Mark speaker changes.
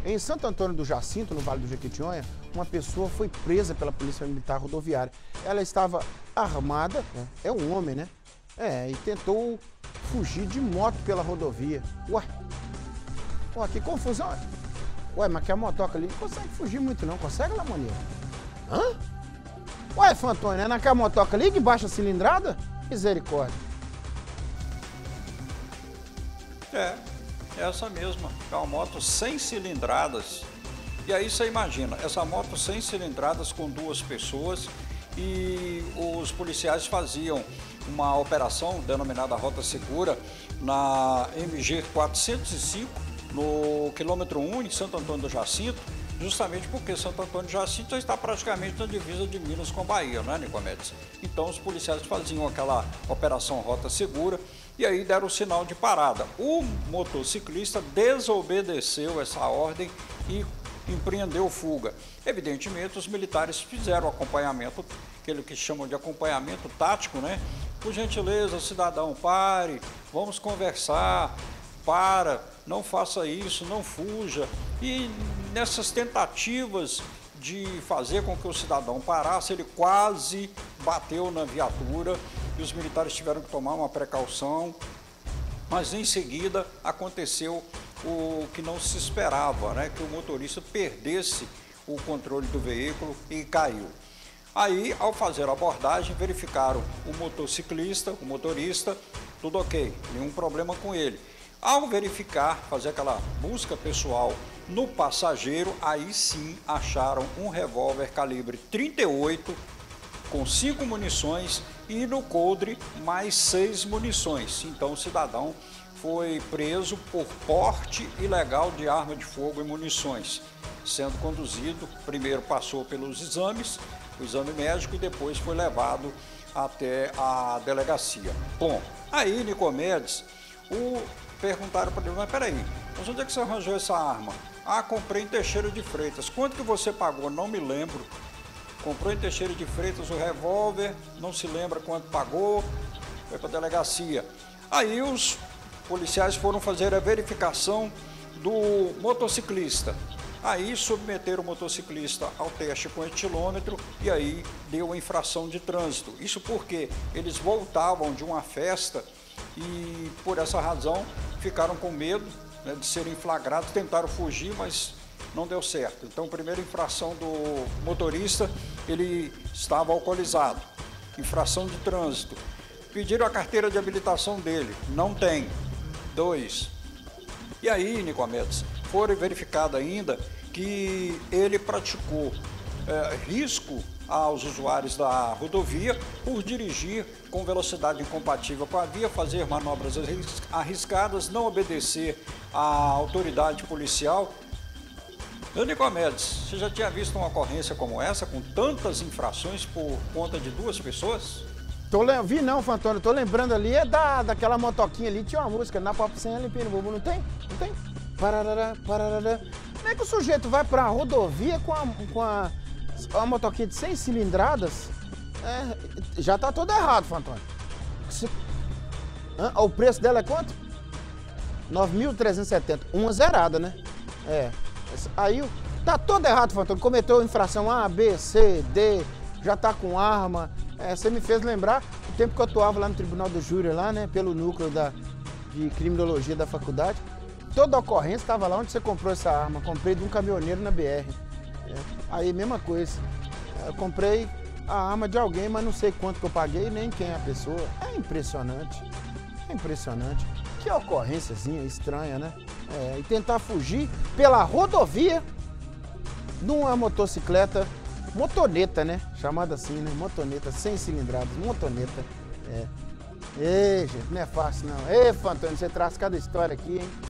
Speaker 1: Em Santo Antônio do Jacinto, no Vale do Jequitinhonha, uma pessoa foi presa pela Polícia Militar Rodoviária. Ela estava armada, é um homem, né? E tentou fugir de moto pela rodovia. Ué, que confusão. Ué, mas que a motoca ali não consegue fugir muito não, consegue, Lamonia? Hã? Ué, Fantônio, é naquela motoca ali de baixa cilindrada? Misericórdia.
Speaker 2: É essa mesma, é uma moto sem cilindradas. E aí você imagina, essa moto sem cilindradas com duas pessoas, e os policiais faziam uma operação denominada Rota Segura na MG 405, no quilômetro 1, em Santo Antônio do Jacinto, justamente porque Santo Antônio do Jacinto já está praticamente na divisa de Minas com Bahia, né, Nicomedes? Então os policiais faziam aquela operação Rota Segura e aí deram o sinal de parada. O motociclista desobedeceu essa ordem e empreendeu fuga. Evidentemente, os militares fizeram acompanhamento, aquele que chamam de acompanhamento tático, né? Por gentileza, cidadão, pare, vamos conversar, não faça isso, não fuja. E nessas tentativas de fazer com que o cidadão parasse, ele quase bateu na viatura e os militares tiveram que tomar uma precaução, mas em seguida aconteceu o que não se esperava, né? Que o motorista perdesse o controle do veículo e caiu. Aí, ao fazer a abordagem, verificaram o motociclista, o motorista, tudo ok, nenhum problema com ele. Ao verificar, fazer aquela busca pessoal no passageiro, aí sim acharam um revólver calibre 38 com 5 munições e no coldre mais 6 munições. Então o cidadão foi preso por porte ilegal de arma de fogo e munições, sendo conduzido, primeiro passou pelos exames, o exame médico, e depois foi levado até a delegacia. Bom, aí, Nicomedes, perguntaram para ele, mas peraí, mas onde é que você arranjou essa arma? Ah, comprei em Teixeira de Freitas. Quanto que você pagou? Não me lembro. Comprou em Teixeira de Freitas o revólver, não se lembra quanto pagou, foi para a delegacia. Aí os policiais foram fazer a verificação do motociclista. Aí submeteram o motociclista ao teste com etilômetro e aí deu a infração de trânsito. Isso porque eles voltavam de uma festa e por essa razão ficaram com medo, né, de serem flagrados, tentaram fugir, mas não deu certo. Então, primeira infração do motorista, ele estava alcoolizado. Infração de trânsito. Pediram a carteira de habilitação dele, não tem. 2. E aí, Nicomedes, foi verificado ainda que ele praticou risco aos usuários da rodovia por dirigir com velocidade incompatível com a via, fazer manobras arriscadas, não obedecer à autoridade policial. Nicomedes, você já tinha visto uma ocorrência como essa, com tantas infrações por conta de duas pessoas?
Speaker 1: Vi não, Fantônio, tô lembrando ali, daquela motoquinha ali, tinha uma música, na Pop Sem Limpinho Bobo, não tem? Não tem? Parará, parará. Como é que o sujeito vai pra rodovia com a motoquinha de 100 cilindradas? Já tá todo errado, Fantônio. O preço dela é quanto? 9.370, uma zerada, né? Aí tá todo errado, Fantônio. Cometeu infração A, B, C, D, já tá com arma. Você me fez lembrar o tempo que eu atuava lá no Tribunal do Júri, lá, né? Pelo núcleo de criminologia da faculdade. Toda ocorrência estava lá onde você comprou essa arma. Comprei de um caminhoneiro na BR. Aí, mesma coisa. Eu comprei a arma de alguém, mas não sei quanto que eu paguei, nem quem é a pessoa. É impressionante. É impressionante. Que ocorrênciazinha estranha, né? E tentar fugir pela rodovia numa motocicleta, motoneta, né? Chamada assim, né? Motoneta, 100 cilindradas, motoneta. Ei, gente, não é fácil não. Ei, Fantônio, você traz cada história aqui, hein?